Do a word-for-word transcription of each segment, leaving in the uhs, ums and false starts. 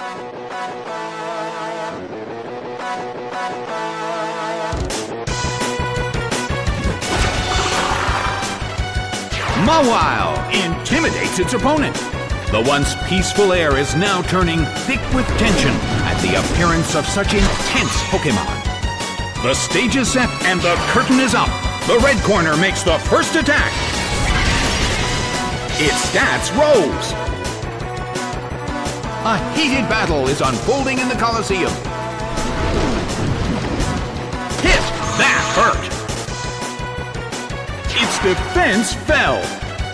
Mawile intimidates its opponent. The once peaceful air is now turning thick with tension at the appearance of such intense Pokémon. The stage is set and the curtain is up. The red corner makes the first attack. Its stats rose. A heated battle is unfolding in the Colosseum. Hit! That hurt! Its defense fell.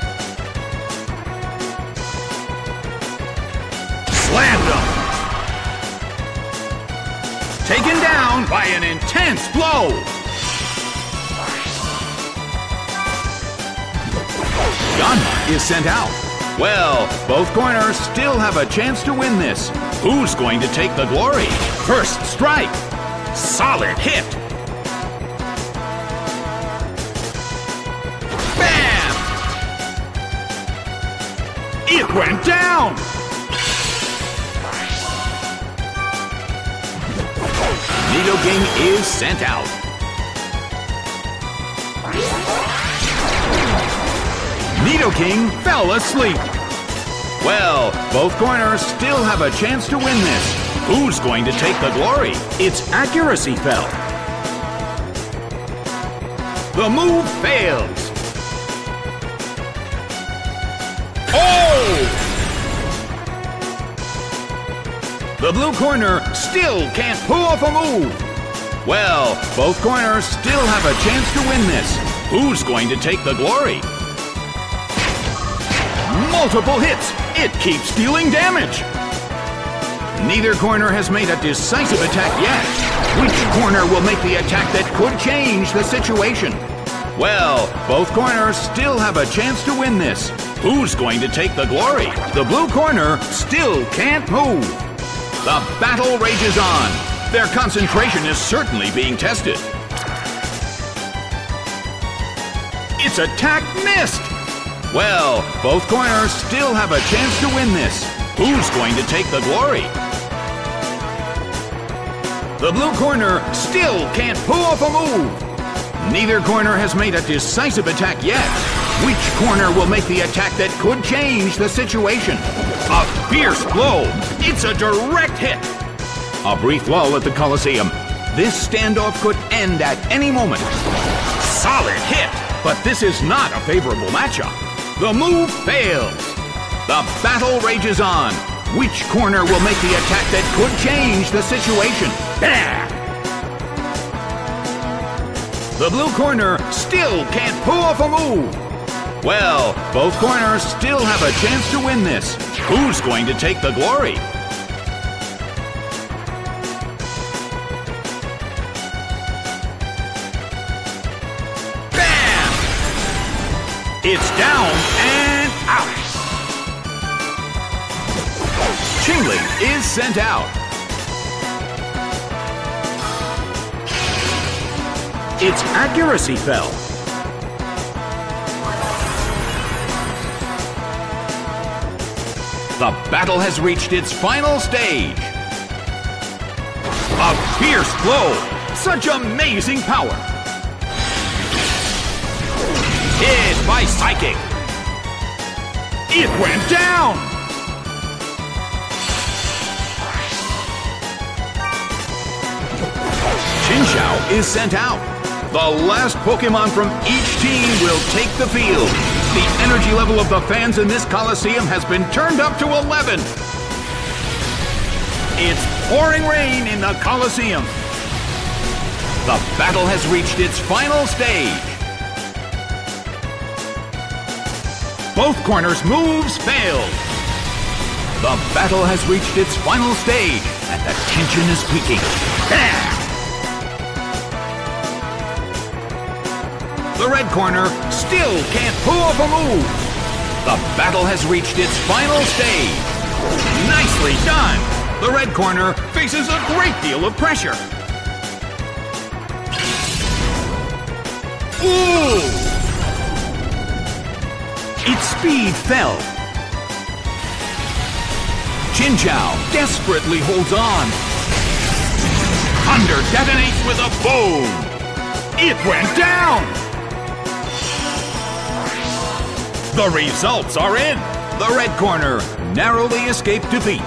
Slammed him. Taken down by an intense blow. Yanma is sent out. Well, both corners still have a chance to win this. Who's going to take the glory? First strike. Solid hit. Bam! It went down. Nidoking is sent out. Nidoking fell asleep. Well, both corners still have a chance to win this. Who's going to take the glory? Its accuracy fell. The move fails. Oh! The blue corner still can't pull off a move. Well, both corners still have a chance to win this. Who's going to take the glory? Multiple hits. It keeps dealing damage. Neither corner has made a decisive attack yet. Which corner will make the attack that could change the situation? Well, both corners still have a chance to win this. Who's going to take the glory? The blue corner still can't move. The battle rages on. Their concentration is certainly being tested. Its attack missed. Well, both corners still have a chance to win this. Who's going to take the glory? The blue corner still can't pull off a move. Neither corner has made a decisive attack yet. Which corner will make the attack that could change the situation? A fierce blow. It's a direct hit. A brief lull at the Colosseum. This standoff could end at any moment. Solid hit, but this is not a favorable matchup. The move fails. The battle rages on. Which corner will make the attack that could change the situation? Bam! The blue corner still can't pull off a move. Well, both corners still have a chance to win this. Who's going to take the glory? Bam! It's down and out. Chingling is sent out. Its accuracy fell. The battle has reached its final stage. A fierce blow. Such amazing power. Hit by Psychic. It went down. Chinchou is sent out. The last Pokémon from each team will take the field. The energy level of the fans in this Colosseum has been turned up to eleven. It's pouring rain in the Colosseum. The battle has reached its final stage. Both corners' moves failed. The battle has reached its final stage, and the tension is peaking. Bam! The red corner still can't pull off a move. The battle has reached its final stage. Nicely done! The red corner faces a great deal of pressure. Ooh! Its speed fell. Chin Chow desperately holds on. Thunder detonates with a boom. It went down. The results are in. The red corner narrowly escaped defeat.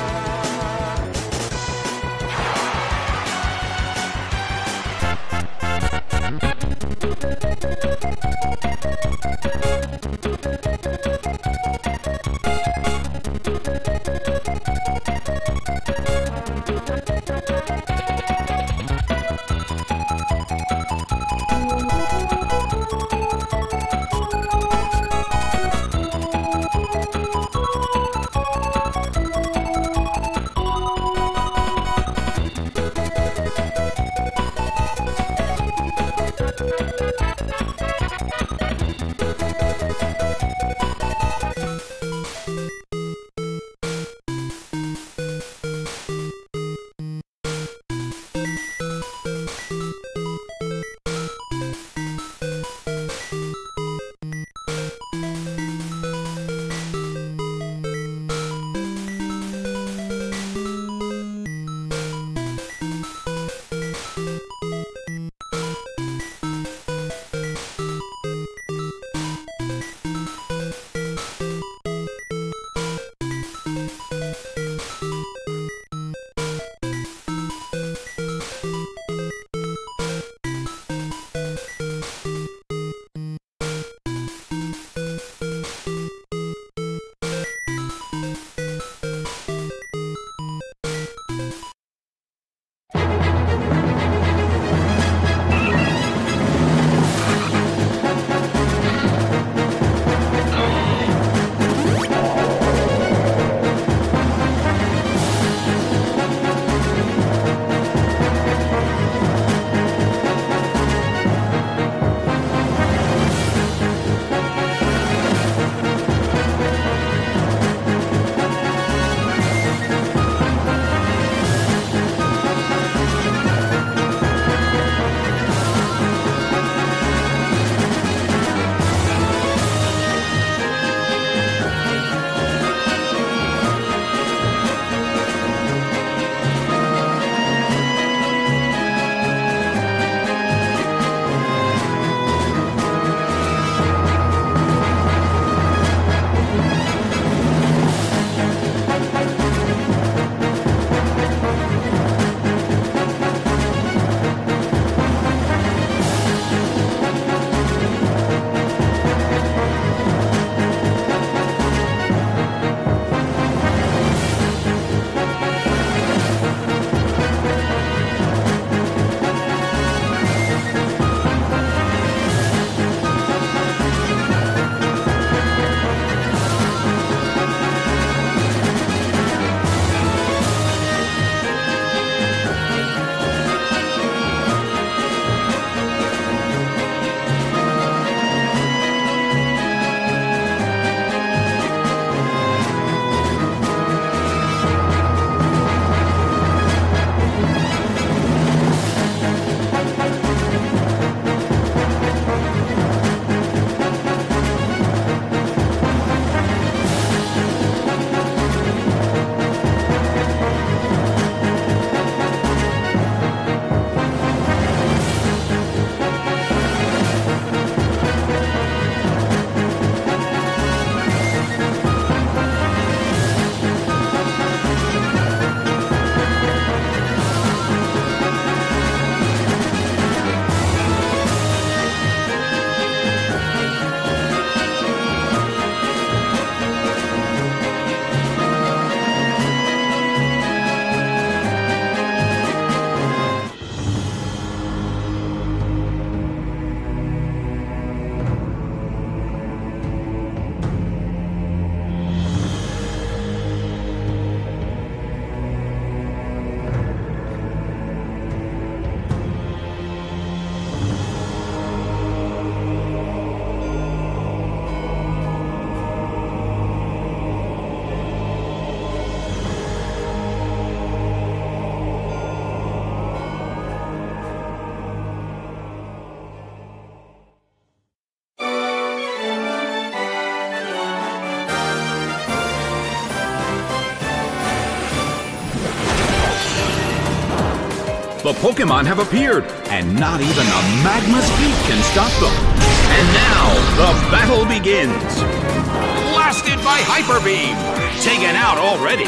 The Pokémon have appeared, and not even a Magma's heat can stop them. And now, the battle begins. Blasted by Hyper Beam. Taken out already.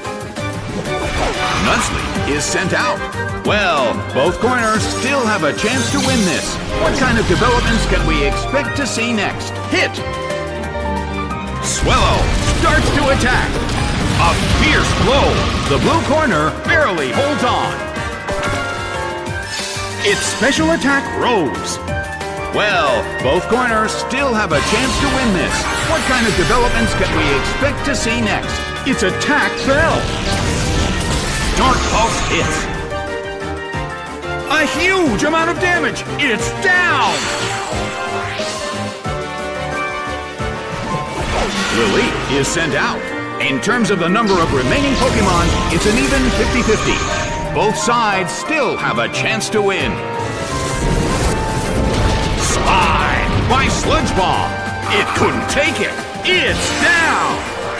Nuzleaf is sent out. Well, both corners still have a chance to win this. What kind of developments can we expect to see next? Hit! Swellow starts to attack. A fierce blow. The blue corner barely holds on. Its special attack rose. Well, both corners still have a chance to win this. What kind of developments can we expect to see next? Its attack fell. Dark Pulse hits. A huge amount of damage. It's down. Lily is sent out. In terms of the number of remaining Pokémon, it's an even fifty fifty. Both sides still have a chance to win. Slide by Sludge Bomb. It couldn't take it. It's down.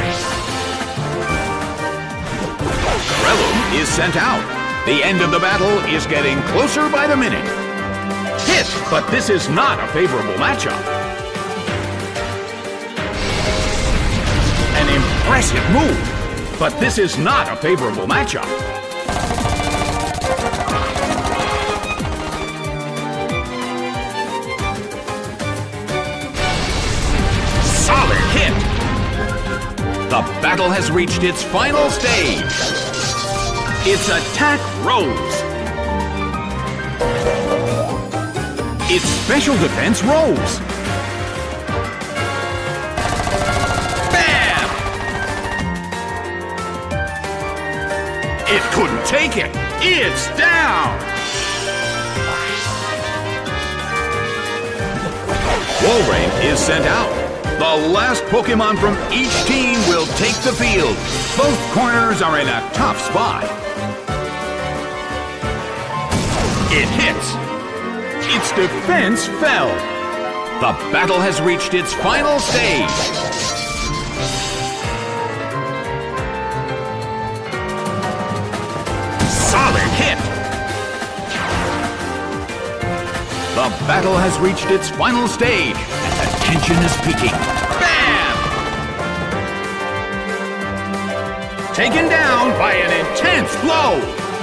Breloom is sent out. The end of the battle is getting closer by the minute. Hit, but this is not a favorable matchup. An impressive move, but this is not a favorable matchup. Solid hit. The battle has reached its final stage. Its attack rose. Its special defense rose. Bam! It couldn't take it. It's down. Walrein is sent out. The last Pokémon from each team will take the field. Both corners are in a tough spot. It hits. Its defense fell. The battle has reached its final stage. Solid hit. The battle has reached its final stage, and the tension is peaking. Bam! Taken down by an intense blow.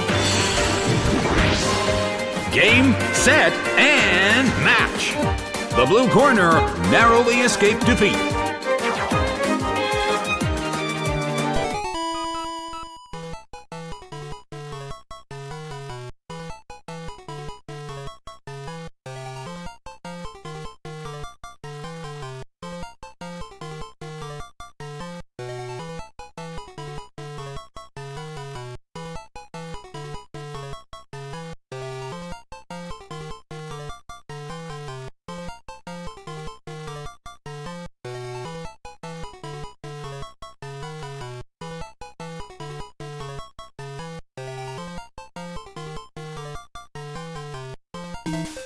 Game, set, and match. The blue corner narrowly escaped defeat. You